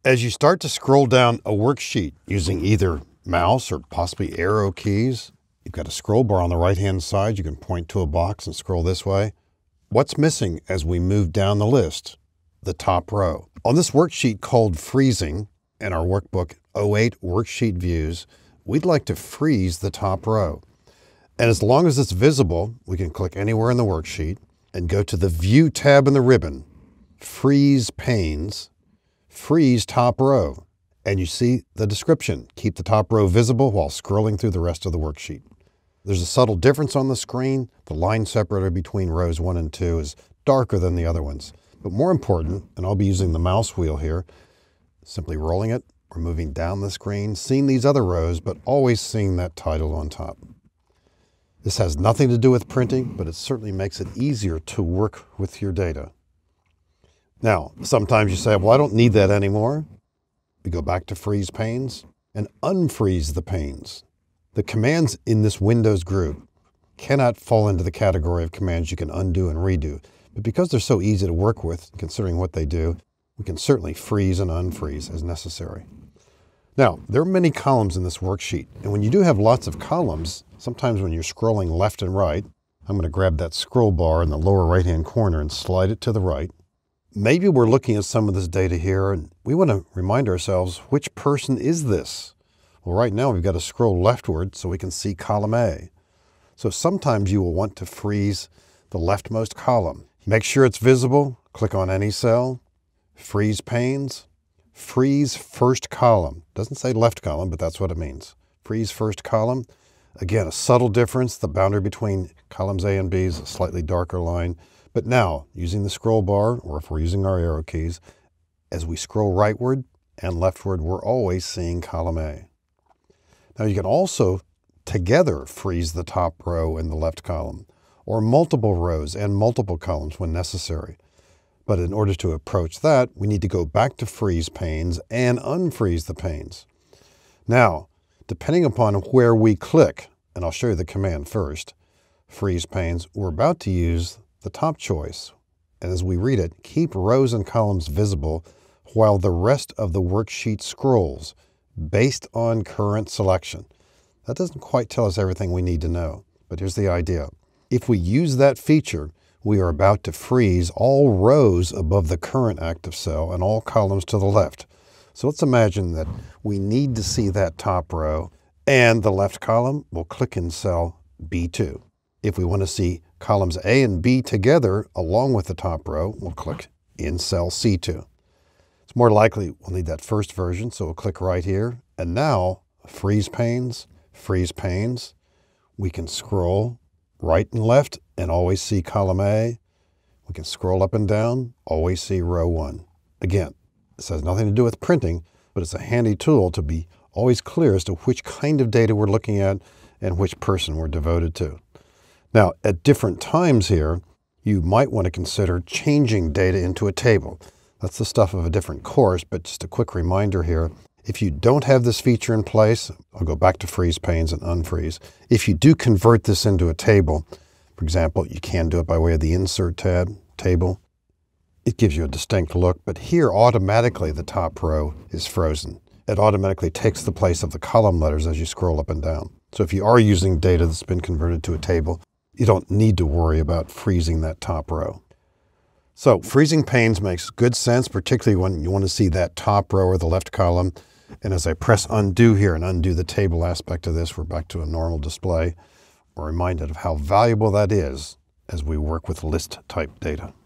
As you start to scroll down a worksheet using either mouse or possibly arrow keys, you've got a scroll bar on the right-hand side. You can point to a box and scroll this way. What's missing as we move down the list? The top row. On this worksheet called Freezing in our workbook 08 Worksheet Views, we'd like to freeze the top row. And as long as it's visible, we can click anywhere in the worksheet and go to the View tab in the ribbon, Freeze Panes, Freeze Top Row. And you see the description. Keep the top row visible while scrolling through the rest of the worksheet. There's a subtle difference on the screen. The line separator between rows 1 and 2 is darker than the other ones. But more important, and I'll be using the mouse wheel here, simply rolling it, or moving down the screen, seeing these other rows, but always seeing that title on top. This has nothing to do with printing, but it certainly makes it easier to work with your data. Now, sometimes you say, well, I don't need that anymore. We go back to Freeze Panes and unfreeze the panes. The commands in this Windows group cannot fall into the category of commands you can undo and redo. But because they're so easy to work with, considering what they do, we can certainly freeze and unfreeze as necessary. Now, there are many columns in this worksheet, and when you do have lots of columns, sometimes when you're scrolling left and right, I'm going to grab that scroll bar in the lower right-hand corner and slide it to the right. Maybe we're looking at some of this data here, and we want to remind ourselves, which person is this? Well, right now we've got to scroll leftward so we can see column A. So sometimes you will want to freeze the leftmost column. Make sure it's visible, click on any cell, freeze panes, freeze first column. Doesn't say left column, but that's what it means. Freeze first column. Again, a subtle difference. The boundary between columns A and B is a slightly darker line. But now, using the scroll bar, or if we're using our arrow keys, as we scroll rightward and leftward, we're always seeing column A. Now you can also together freeze the top row in the left column, or multiple rows and multiple columns when necessary. But in order to approach that, we need to go back to Freeze Panes and unfreeze the panes. Now, depending upon where we click, and I'll show you the command first, Freeze Panes, we're about to use the top choice. And as we read it, keep rows and columns visible while the rest of the worksheet scrolls based on current selection. That doesn't quite tell us everything we need to know, but here's the idea. If we use that feature, we are about to freeze all rows above the current active cell and all columns to the left. So let's imagine that we need to see that top row and the left column. We'll click in cell B2. If we want to see columns A and B together along with the top row, we'll click in cell C2. It's more likely we'll need that first version, so we'll click right here. And now, freeze panes. We can scroll right and left and always see column A. We can scroll up and down, always see row 1. Again, this has nothing to do with printing, but it's a handy tool to be always clear as to which kind of data we're looking at and which person we're devoted to. Now, at different times here, you might want to consider changing data into a table. That's the stuff of a different course, but just a quick reminder here. If you don't have this feature in place, I'll go back to Freeze Panes and unfreeze. If you do convert this into a table, for example, you can do it by way of the Insert tab, Table. It gives you a distinct look, but here automatically the top row is frozen. It automatically takes the place of the column letters as you scroll up and down. So if you are using data that's been converted to a table, you don't need to worry about freezing that top row. So freezing panes makes good sense, particularly when you want to see that top row or the left column. And as I press undo here and undo the table aspect of this, we're back to a normal display. We're reminded of how valuable that is as we work with list type data.